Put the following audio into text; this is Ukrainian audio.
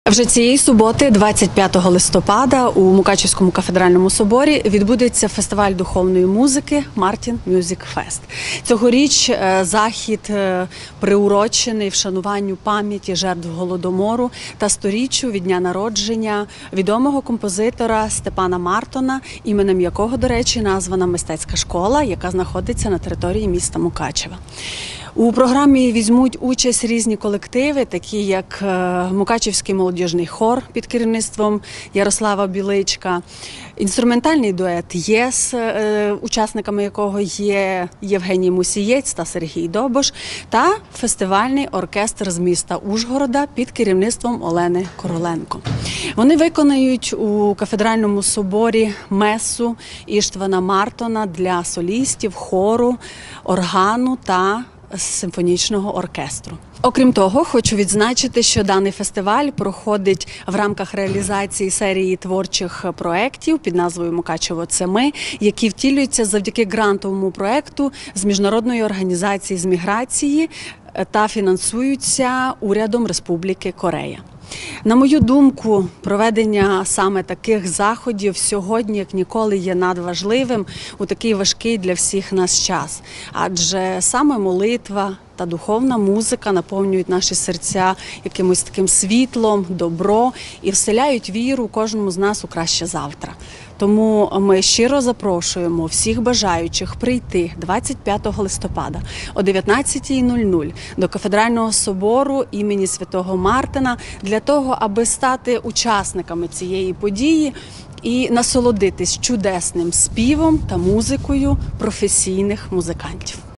Вже цієї суботи, 25 листопада, у Мукачівському кафедральному соборі відбудеться фестиваль духовної музики «Мартін Мюзик Фест». Цьогоріч захід приурочений вшануванню пам'яті жертв Голодомору та 100-річчю від дня народження відомого композитора Степана Мартона, іменем якого, до речі, названа мистецька школа, яка знаходиться на території міста Мукачева. У програмі візьмуть участь різні колективи, такі як Мукачівський молодіжний хор під керівництвом Ярослава Біличка, інструментальний дует «ЄС», учасниками якого є Євгеній Мусієць та Сергій Добош, та фестивальний оркестр з міста Ужгорода під керівництвом Олени Короленко. Вони виконають у кафедральному соборі месу Іштвана Мартона для солістів, хору, органу та симфонічного оркестру. Окрім того, хочу відзначити, що даний фестиваль проходить в рамках реалізації серії творчих проєктів під назвою «Мукачево – це ми», які втілюються завдяки грантовому проєкту з Міжнародної організації з міграції та фінансуються урядом Республіки Корея. На мою думку, проведення саме таких заходів сьогодні, як ніколи, є надважливим у такий важкий для всіх нас час. Адже саме молитва та духовна музика наповнюють наші серця якимось таким світлом, добро і вселяють віру кожному з нас у краще завтра. Тому ми щиро запрошуємо всіх бажаючих прийти 25 листопада о 19:00 до кафедрального собору імені Святого Мартина для того, аби стати учасниками цієї події і насолодитись чудесним співом та музикою професійних музикантів.